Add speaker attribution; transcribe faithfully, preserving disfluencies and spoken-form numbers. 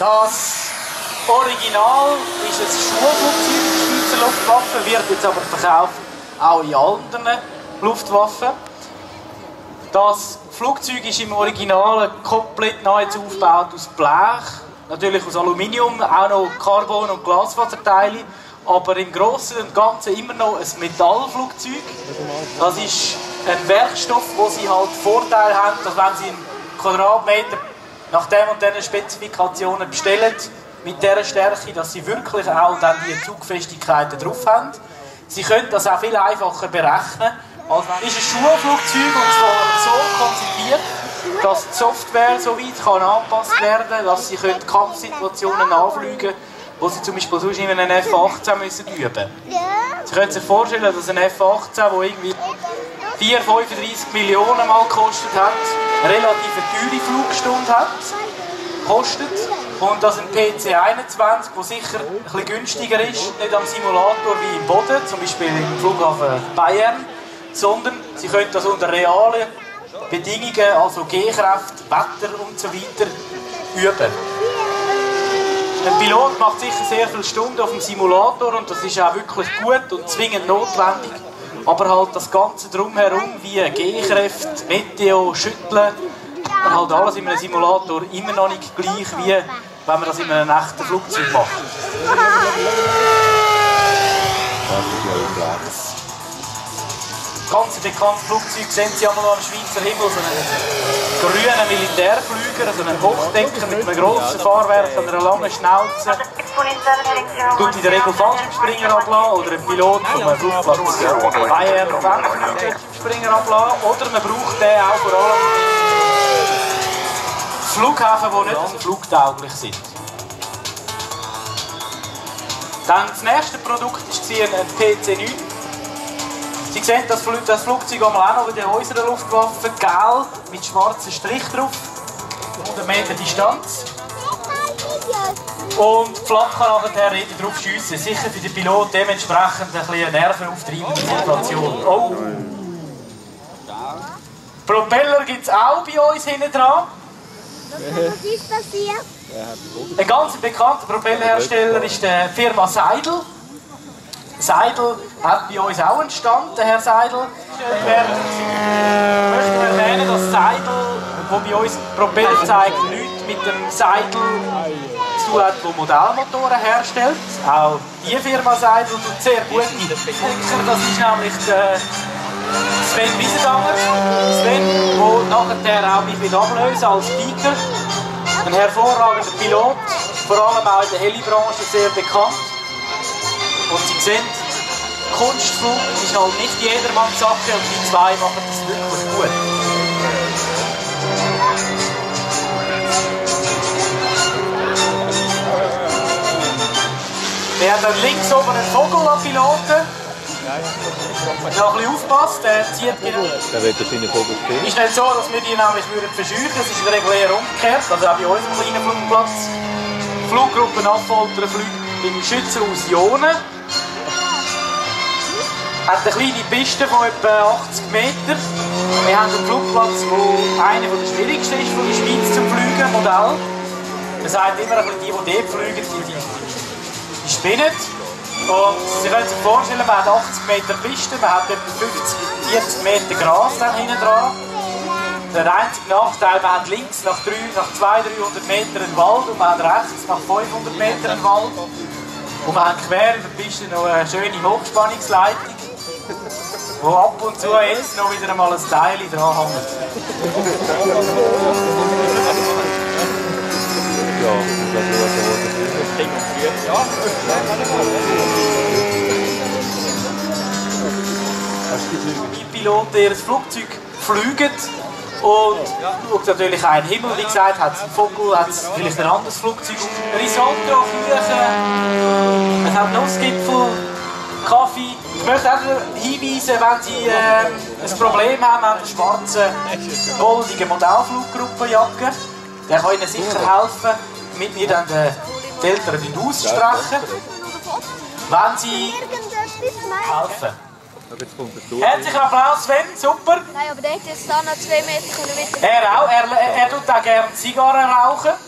Speaker 1: Das Original ist ein Schulflugzeug der Schweizer Luftwaffe, wird jetzt aber verkauft auch in anderen Luftwaffen. Das Flugzeug ist im Original komplett nahezu aufgebaut aus Blech, natürlich aus Aluminium, auch noch Carbon- und Glasfaserteile, aber im Großen und Ganzen immer noch ein Metallflugzeug. Das ist ein Werkstoff, wo sie halt Vorteil haben, dass wenn sie einen Quadratmeter nach dem und diesen Spezifikationen bestellen, mit dieser Stärke, dass sie wirklich auch dann die Zugfestigkeiten drauf haben. Sie können das auch viel einfacher berechnen. Also es ist ein Schulflugzeug und zwar so konzipiert, dass die Software so weit kann angepasst werden kann, dass sie können Kampfsituationen anfliegen können, wo sie zum Beispiel sonst in einem F achtzehn müssen üben müssen. Sie können sich vorstellen, dass ein F achtzehn, der irgendwie vier, fünfunddreissig Millionen mal gekostet hat, eine relativ teure Flugstunde hat, kostet. Und dass ein P C einundzwanzig, der sicher ein bisschen günstiger ist, nicht am Simulator wie im Boden, zum Beispiel im Flughafen Bayern, sondern sie können das unter realen Bedingungen, also G-Kräfte, Wetter und so weiter, üben. Ein Pilot macht sicher sehr viele Stunden auf dem Simulator und das ist auch wirklich gut und zwingend notwendig. Aber halt das Ganze drumherum, wie G-Kräfte, Meteo, Schütteln, halt alles in einem Simulator immer noch nicht gleich, wie wenn man das in einem echten Flugzeug macht. Ganz bekanntes Flugzeug sehen Sie einmal am Schweizer Himmel, so einen grünen Militärflüger, also einen Hochdecker mit einem grossen Fahrwerk und einer langen Schnauze. Tut in der Regel Fallschirmspringer ablassen oder ein Pilot von einem Flugplatz Bayern Fallschirmspringer ablassen. Oder man braucht den auch vor allem Flughäfen, die nicht flugtauglich sind. Dann das nächste Produkt war ein P C neun. Sie sehen das, Fl das Flugzeug auch noch bei unserer Luftwaffe, gelb mit schwarzen Strich drauf, hundert Meter Distanz. Und flach kann nachher nicht drauf schiessen. Sicher für den Pilot dementsprechend ein bisschen eine nervenaufreibende Situation. Oh. Propeller gibt es auch bei uns hinten dran.
Speaker 2: Was ist passiert?
Speaker 1: Ein ganz bekannter Propellerhersteller ist die Firma Seidel. Seidel hat bei uns auch einen Stand, der Herr Seidel. Ich möchte erwähnen, dass Seidel, der bei uns Propeller zeigt, nichts mit dem Seidel zu tun hat, der Modellmotoren herstellt. Auch die Firma Seidel tut sehr gute Denker. Das ist nämlich der Sven Wiesendanger. Sven, der nachher auch mich wieder ablösen als Speaker. Ein hervorragender Pilot, vor allem auch in der Heli-Branche sehr bekannt. Und Sie sehen, Kunstflug ist halt nicht jedermanns Sache und die zwei machen das wirklich gut. Wir haben dann links oben einen Vogelpiloten. Wenn man ein bisschen aufpasst, der zieht genau.
Speaker 3: Der wird seine Vogel spielen.
Speaker 1: Ist nicht so, dass wir die nämlich verscheuchen würden. Es ist in der Regel eher umgekehrt, also auch bei unserem kleinen Flugplatz. Fluggruppen Affolter fliegt im Schützenhaus Jonen. Hat eine kleine Piste von etwa achtzig Meter. Wir haben einen Flugplatz, der einer der schwierigsten ist von der Schweiz zum Fliegen, Modell. Das sagt immer ein bisschen, die, die dort fliegen, die, die, die spinnen. Und Sie können sich vorstellen, man hat achtzig Meter Piste, man hat etwa fünfzig, vierzig Meter Gras dann hinten dran. Der einzige Nachteil, man hat links nach, nach zweihundert, dreihundert Metern einen Wald und man hat rechts nach fünfhundert Metern einen Wald. Und man hat quer in der Piste noch eine schöne Hochspannungsleitung, wo ab und zu jetzt noch wieder einmal ein Teil dran hängt.
Speaker 3: Ja, das
Speaker 1: Die Piloten ihr Flugzeug fliegen und schaut natürlich auch in den Himmel. Wie gesagt, hat es einen Vogel, hat es vielleicht ein anderes Flugzeug. Risotto, Küchen, es hat Nussgipfel, Kaffee. Ich möchte auch hinweisen, wenn Sie äh, ein Problem haben mit einer schwarzen, goldigen Modellfluggruppenjacke, der kann Ihnen sicher helfen, damit wir dann die Eltern aussprechen, wenn Sie helfen. Herzlichen Applaus, Sven, super!
Speaker 2: Nein, aber denkt jetzt da noch zwei Meter können wir.
Speaker 1: Er auch, er, er, er tut auch gerne Zigarren rauchen.